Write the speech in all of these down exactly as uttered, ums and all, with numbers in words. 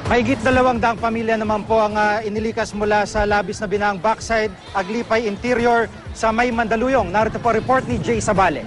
Mahigit dalawang daang pamilya naman po ang uh, inilikas mula sa labis na binahang backside, Aglipay Interior sa May Mandaluyong. Narito po report ni Jay Sabale.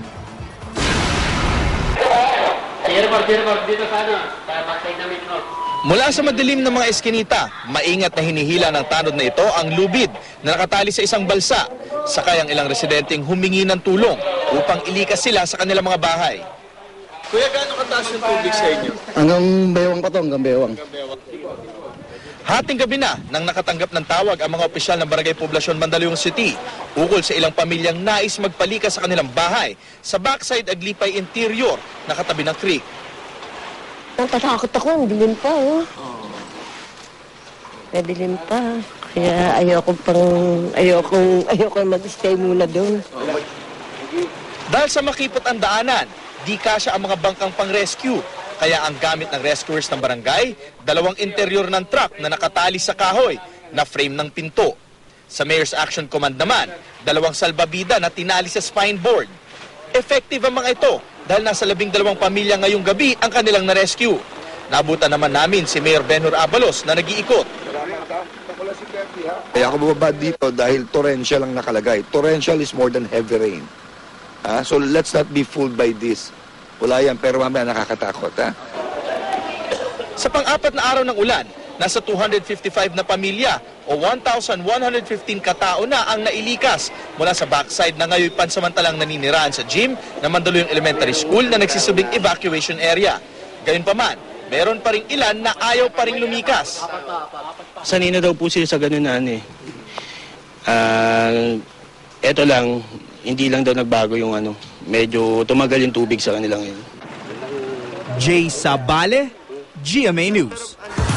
Dito sa ano, sa backside namin, no? Mula sa madilim ng mga eskinita, maingat na hinihila ng tanod na ito ang lubid na nakatali sa isang balsa. Sakay ang ilang residenteng humingi ng tulong upang ilikas sila sa kanilang mga bahay. Kuya, gaano kataas yung tubig sa inyo? Hanggang bewang pa to, hanggang bewang. Hating gabi na nang nakatanggap ng tawag ang mga opisyal ng Barangay Poblasyon Mandaluyong City ukol sa ilang pamilyang nais magpalikas sa kanilang bahay sa backside Aglipay Interior na katabi ng creek. Natatakot ako, ang dilim pa, oh. Madilim pa. Kaya ayoko pang, ayoko, ayoko mag-stay muna doon. Dahil sa makipot ang daanan, di kasya ang mga bangkang pang-rescue. Kaya ang gamit ng rescuers ng barangay, dalawang interior ng truck na nakatali sa kahoy na frame ng pinto. Sa Mayor's Action Command naman, dalawang salbabida na tinali sa spine board. Effective ang mga ito dahil nasa labing dalawang pamilya ngayong gabi ang kanilang na-rescue. Nabutan naman namin si Mayor Benhur Abalos na nag-iikot. Kaya ako bumaba dito dahil torrential ang nakalagay. Torrential is more than heavy rain. Ah, so let's not be fooled by this. Wala yan, pero mamaya nakakatakot. Ha? Sa pang-apat na araw ng ulan, nasa two hundred fifty-five na pamilya o one thousand one hundred fifteen katao na ang nailikas mula sa backside na ngayon pansamantalang naniniraan sa gym ng Mandaluyong Elementary School na nagsisubing evacuation area. Gayunpaman, meron pa rin ilan na ayaw pa rin lumikas. Sanay na daw po sila sa ganun na ano eh. Uh, eto lang, hindi lang daw nagbago yung ano, medyo tumagal yung tubig sa kanila ngayon. Jay Sabale, G M A News.